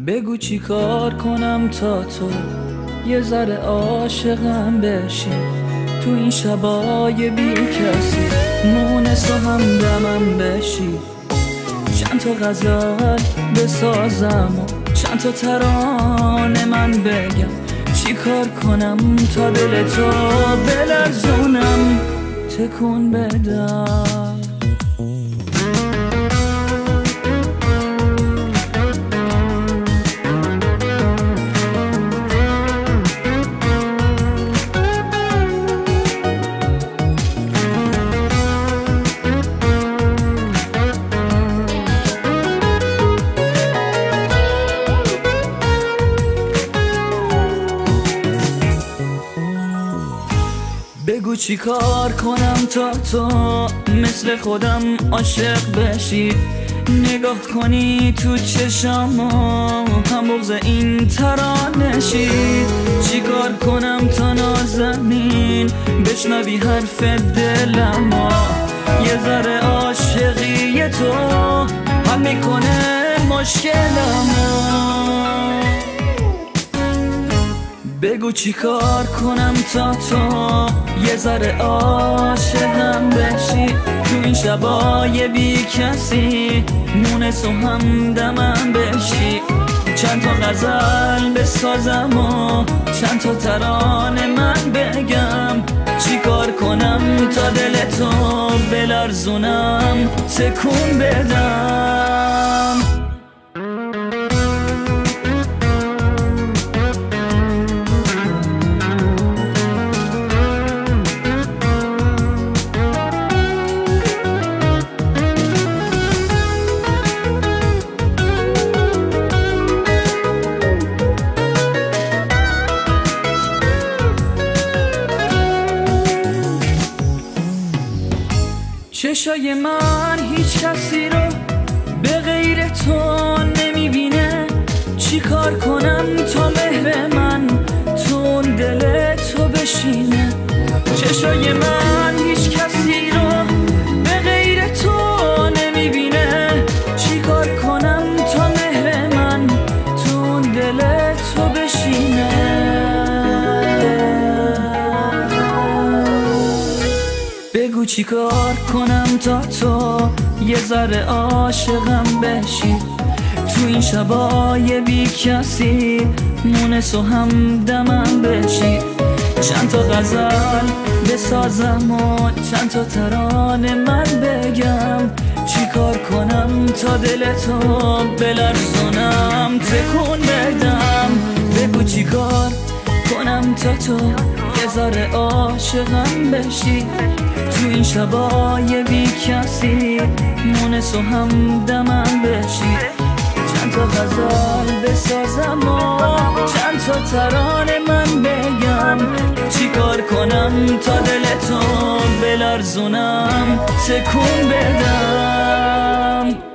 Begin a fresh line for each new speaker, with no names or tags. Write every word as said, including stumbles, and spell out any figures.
بگو چی کار کنم تا تو یه ذره عاشقم بشی، تو این شبای بی کسی مونس و همدمم بشی. چند تا غزل بسازم و چند تا ترانه من بگم، چی کار کنم تا دل تو بلرزونم تکون بدم. بگو چی کار کنم تا تو مثل خودم عاشق بشی، نگاه کنی تو چشم و هم بغض این ترانشی. چی کار کنم تا نازنین بشنوی حرف دلم و یه ذره عاشقی تو حل میکنه مشکلمو. بگو چی کار کنم تا تو یه ذره عاشقم بشی، تو این شبای بی کسی مونس و همدمم بشی. چند تا غزل بسازم و چند تا ترانه من بگم، چی کار کنم تا دل تو بلرزونم تکون بدم. چشای من هیچ کسی رو به غیر تو نمیبینه، چی کار کنم تا مهر من تو اون دل تو بشینه. چشای من هیچ کسی رو به غیر تو نمیبینه، چی کار کنم تا مهر من تو اون دل تو بشینه. بگو چی کار کنم تا تو یه ذره عاشقم بشی، تو این شبای بی کسی مونس و همدمم بشی. چند تا غزل بسازم و چند تا ترانه من بگم، چی کار کنم تا دل تو بلرزونم تکون بدم. بگو چی کار کنم تا تو یه ذره عاشقم بشی، تو این شبای بی کسی مونس و همدمم بشی. چند تا غزل بسازم و چند تا ترانه من بگم، چی کار کنم تا دل تو بلرزونم تکون بدم.